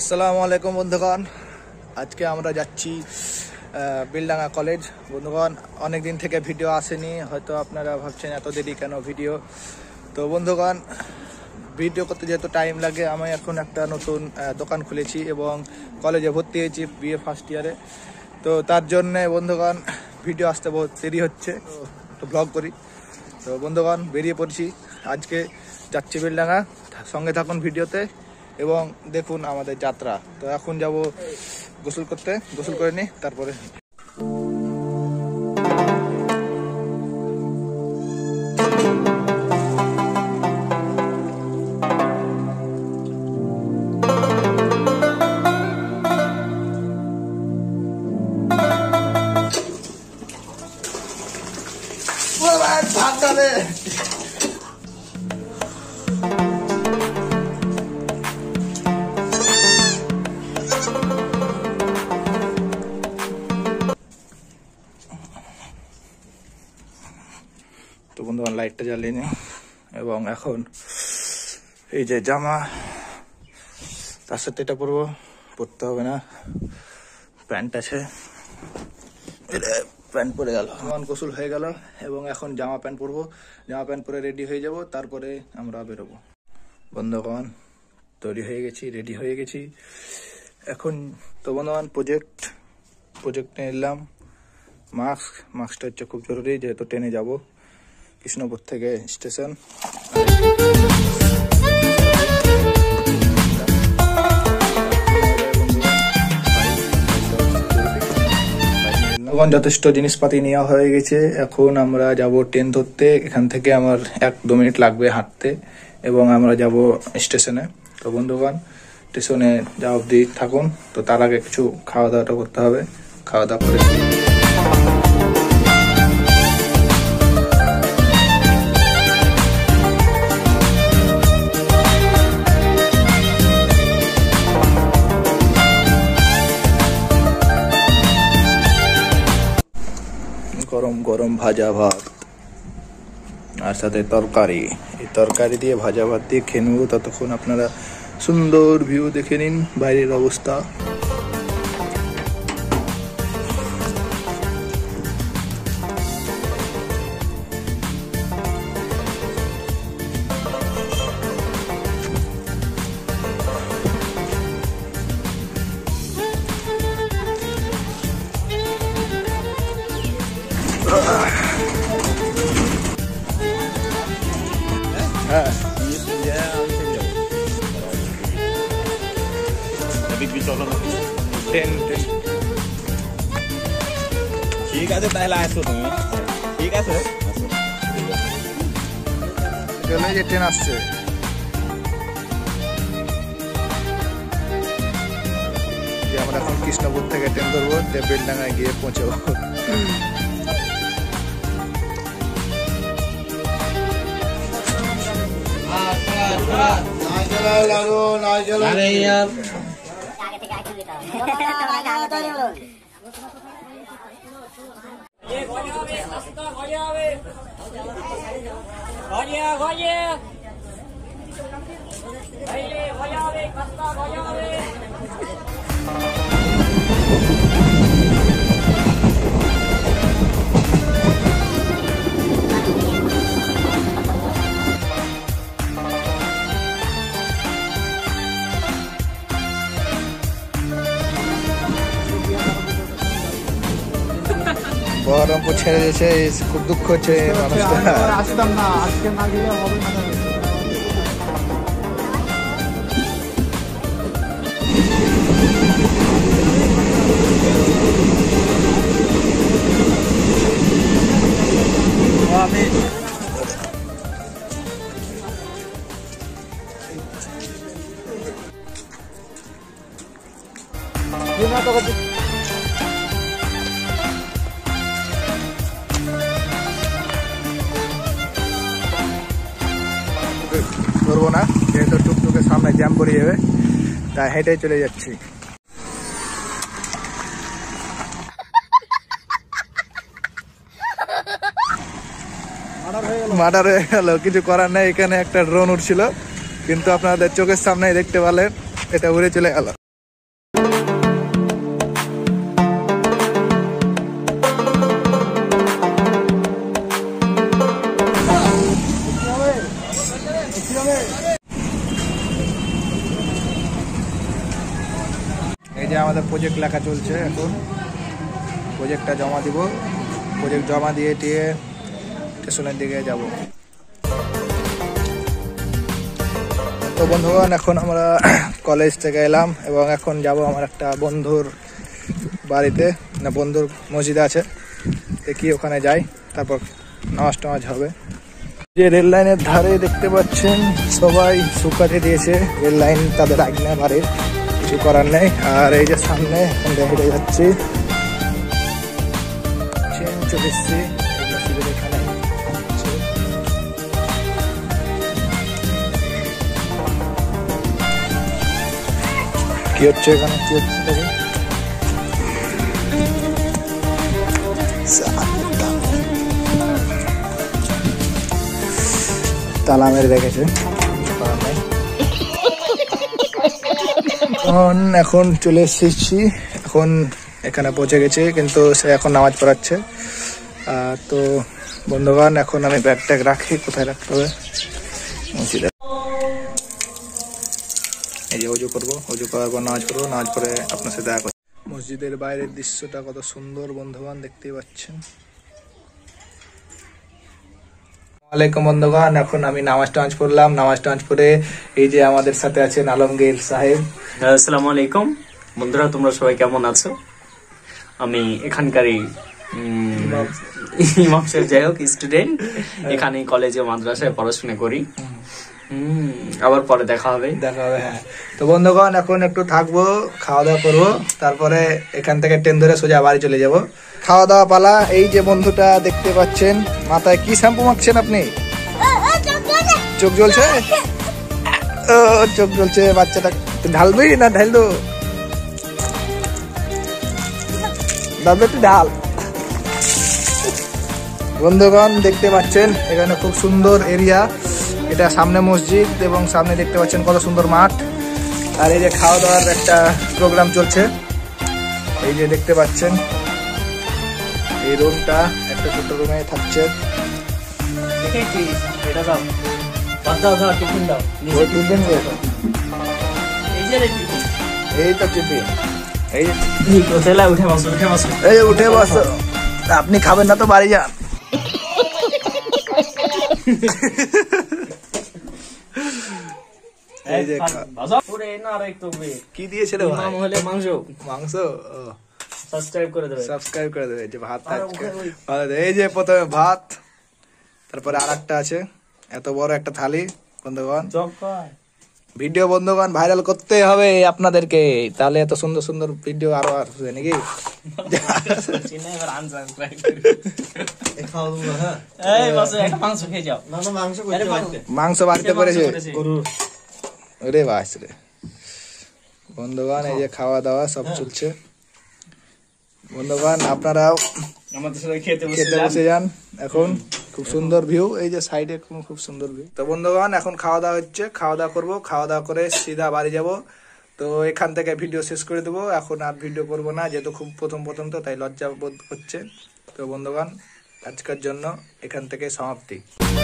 আসসালামু আলাইকুম বন্ধুগণ, আজকে আমরা যাচ্ছি বিলডাঙ্গা কলেজ। বন্ধুগণ, অনেক দিন থেকে ভিডিও আসেনি, হয়তো আপনারা ভাবছেন এত দেরি কেন ভিডিও। তো বন্ধুগণ, ভিডিও করতে যেহেতু টাইম লাগে, আমি এখন একটা নতুন দোকান খুলেছি এবং কলেজে ভর্তি হয়েছি বিএ ফার্স্ট ইয়ারে। তো তার জন্যে বন্ধুগণ ভিডিও আসতে বহুত দেরি হচ্ছে, তো ব্লগ করি। তো বন্ধুগণ বেরিয়ে পড়ছি, আজকে যাচ্ছি বিলডাঙ্গা, সঙ্গে থাকুন ভিডিওতে এবং দেখুন আমাদের যাত্রা। তো এখন যাব গোসল করতে, গোসল করে নিই তারপরে। তো বন্ধুগণ লাইটটা জ্বালিয়ে নিই এবং এখন এই যে জামা, তার সাথে এটা পরবো, পরতে হবে না, প্যান্ট আছে, প্যান্ট পরে গেল। এখন গোসল হয়ে গেল এবং এখন জামা প্যান্ট পরবো, জামা প্যান্ট পরে রেডি হয়ে যাব, তারপরে আমরা বেরোবো। বন্ধুগণ তৈরি হয়ে গেছি, রেডি হয়ে গেছি এখন। তো বন্ধুগণ প্রজেক্ট নিয়ে নিলাম, মাস্কটা হচ্ছে খুব জরুরি, যেহেতু ট্রেনে যাব কৃষ্ণপুর থেকে স্টেশন। যথেষ্ট জিনিসপাতি নেওয়া হয়ে গেছে, এখন আমরা যাব ট্রেন ধরতে। এখান থেকে আমার 1-2 মিনিট লাগবে হাঁটতে এবং আমরা যাব স্টেশনে। তো বন্ধুগণ স্টেশনে যাওয়া অবধি থাকুন। তো তার আগে কিছু খাওয়া দাওয়াটা করতে হবে, খাওয়া দাওয়া করে গরম গরম ভাজা ভাত আর সাথে তরকারি। এই তরকারি দিয়ে ভাজা ভাত দিয়ে খেয়ে নেবো, ততক্ষণ আপনারা সুন্দর ভিউ দেখে নিন বাইরের অবস্থা। ঠিক আছে, তাহলে আসো তুমি। ঠিক আছে, যে ট্রেন আসছে। আমরা এখন কৃষ্ণপুর থেকে ট্রেন ধরবো, বেলডাঙ্গায় গিয়ে পৌঁছাবো। বহরমপুর ছেড়ে দিয়েছে, খুব দুঃখ হচ্ছে মানুষটা। আসতাম না, আজকে না গেলে হবে না। করবো না, যেহেতু টুকটুকের সামনে জ্যাম পড়ে যাবে, তাই হেঁটে চলে যাচ্ছি। মার্ডার হয়ে গেল, কিছু করার নেই। এখানে একটা ড্রোন উঠছিল, কিন্তু আপনাদের চোখের সামনে দেখতে পেলেন এটা উড়ে চলে গেল। যে আমাদের প্রজেক্ট লেখা চলছে, এখন প্রজেক্টটা জমা দিব। প্রজেক্ট জমা দিয়ে টিয়ে স্টেশনের দিকে যাব। তো বন্ধুগণ, এখন আমরা কলেজ থেকে এলাম এবং এখন যাব আমার একটা বন্ধুর বাড়িতে, না বন্ধুর মসজিদে আছে, দেখি ওখানে যাই, তারপর নামাজ টামাজ হবে। যে রেল লাইনের ধারে দেখতে পাচ্ছেন সবাই শুকাতে দিয়েছে, রেল লাইন তাদের আজ্ঞা বাড়ির, কিছু করার নেই। আর এই যে সামনে এখন হেঁটে যাচ্ছি, চলে এসছি মসজিদের এখানে। কি হচ্ছে এখানে, কি হচ্ছে দেখি। তালা মেরে রেখেছে, এখন চলে এসেছি, এখন এখানে পৌঁছে গেছি, কিন্তু সে এখন নামাজ পড়াচ্ছে। তো বন্ধুগণ, এখন আমি ব্যাগ ট্যাগ রাখি, কোথায় রাখতে হবে মসজিদে। এই যে অজু করবো, অজু করার পর নামাজ পড়বো, নামাজ পড়ে আপনার সাথে দেখা করবো। মসজিদের বাইরের দৃশ্যটা কত সুন্দর বন্ধুগণ, দেখতেই পাচ্ছেন। ওয়ালাইকুম বন্ধুগণ, এখন আমি নামাজ টামাজ পড়লাম, নামাজ টামাজ পড়ে এই যে আমাদের সাথে আছেন আলমগীর সাহেব। আসসালামু আলাইকুম বন্ধুরা, তোমরা সবাই কেমন আছো? আমি এখানকারই ইমাম সাহেব, যাই হোক স্টুডেন্ট, এখানে কলেজে মাদ্রাসায় পড়াশোনা করি। আবার পরে দেখা হবে। হ্যাঁ। তো বন্ধুগণ, এখন একটু থাকবো, খাওয়া দাওয়া করবো, তারপরে এখান থেকে ট্রেন ধরে সোজা বাড়ি চলে যাব। খাওয়া দাওয়া পালা। এই যে বন্ধুটা দেখতে পাচ্ছেন, মাথায় কি শ্যাম্পু মাখছেন আপনি? চোখ জ্বলছে, চোখ জ্বলছে বাচ্চাটা। ঢালবি না ঢাল দো, ঢালবে একটু ঢাল। বন্ধুগণ দেখতে পাচ্ছেন এখানে খুব সুন্দর এরিয়া, এটা সামনে মসজিদ এবং সামনে দেখতে পাচ্ছেন কত সুন্দর মাঠ। আর এই যে খাওয়া দাওয়ার একটা প্রোগ্রাম চলছে, এই যে দেখতে পাচ্ছেন এই রুমটা, একটা ছোট রুমে থাকছে। এই তো টিফিন, এই উঠে বসো, আপনি খাবেন না তো বাড়ি যান। কি দিয়েছিল মাংস? মাংস। সাবস্ক্রাইব করে দেবে। যে ভাত, এই যে প্রথমে ভাত, তারপরে আর একটা আছে, এত বড় একটা থালি। বন্ধুগণ, ভিডিও বন্ধুগণ ভাইরাল করতে হবে আপনাদেরকে, তাহলে এত সুন্দর সুন্দর ভিডিও আরো আসবে নাকি। মাংস বাড়িতে করেছে রে, বাস রে। বন্ধুগণ, এই যে খাওয়া দাওয়া সব চলছে। বন্ধুগণ, আপনারাও খেতে বসে যান। এখন খুব সুন্দর ভিউ, এই যে সাইডে খুব সুন্দর ভিউ। তো বন্ধুগণ, এখন খাওয়া দাওয়া হচ্ছে, খাওয়া দাওয়া করবো, খাওয়া দাওয়া করে সিধা বাড়ি যাব। তো এখান থেকে ভিডিও শেষ করে দেবো, এখন আর ভিডিও করব না, যেহেতু খুব প্রথম তো তাই লজ্জা বোধ হচ্ছে। তো বন্ধুগণ, আজকের জন্য এখান থেকে সমাপ্তি।